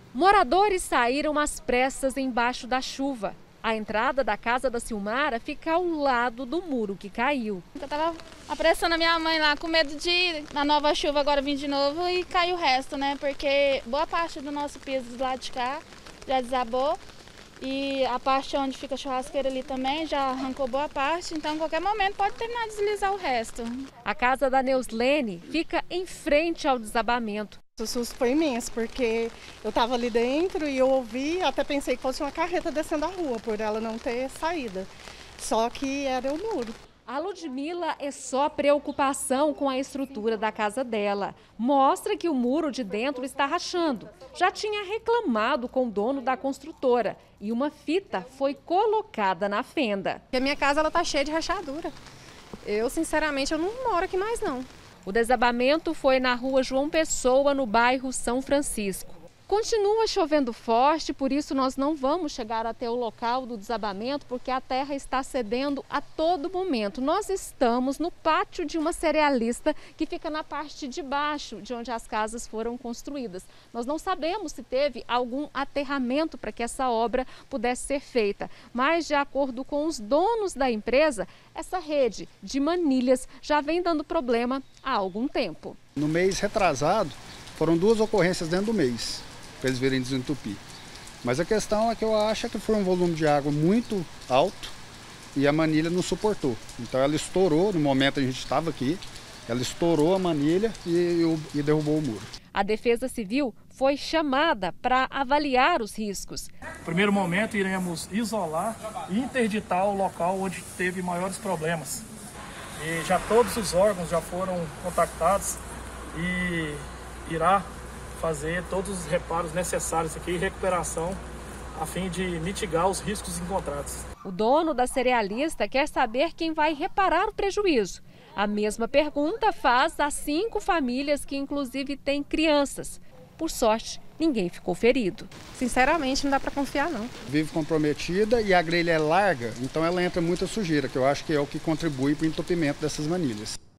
Moradores saíram às pressas embaixo da chuva. A entrada da casa da Silmara fica ao lado do muro que caiu. Eu estava apressando a minha mãe lá, com medo de na nova chuva agora vir de novo e cair o resto, né? Porque boa parte do nosso piso do lado de cá já desabou e a parte onde fica a churrasqueira ali também já arrancou boa parte, então em qualquer momento pode terminar de deslizar o resto. A casa da Neuslene fica em frente ao desabamento. O susto foi imenso, porque eu estava ali dentro e eu ouvi, até pensei que fosse uma carreta descendo a rua, por ela não ter saída. Só que era o muro. A Ludmila é só preocupação com a estrutura da casa dela. Mostra que o muro de dentro está rachando. Já tinha reclamado com o dono da construtora e uma fita foi colocada na fenda. A minha casa está cheia de rachadura. Sinceramente, eu não moro aqui mais não. O desabamento foi na rua João Pessoa, no bairro São Francisco. Continua chovendo forte, por isso nós não vamos chegar até o local do desabamento, porque a terra está cedendo a todo momento. Nós estamos no pátio de uma cerealista que fica na parte de baixo de onde as casas foram construídas. Nós não sabemos se teve algum aterramento para que essa obra pudesse ser feita, mas de acordo com os donos da empresa, essa rede de manilhas já vem dando problema há algum tempo. No mês retrasado, foram 2 ocorrências dentro do mês, para eles virem desentupir. Mas a questão é que eu acho que foi um volume de água muito alto e a manilha não suportou. Então ela estourou, no momento a gente estava aqui, ela estourou a manilha e derrubou o muro. A Defesa Civil foi chamada para avaliar os riscos. No primeiro momento, iremos isolar e interditar o local onde teve maiores problemas. E já todos os órgãos já foram contactados e irá fazer todos os reparos necessários aqui e recuperação a fim de mitigar os riscos encontrados. O dono da cerealista quer saber quem vai reparar o prejuízo. A mesma pergunta faz a 5 famílias que inclusive têm crianças. Por sorte, ninguém ficou ferido. Sinceramente, não dá para confiar não. Vive comprometida e a grelha é larga, então ela entra muita sujeira, que eu acho que é o que contribui para o entupimento dessas manilhas.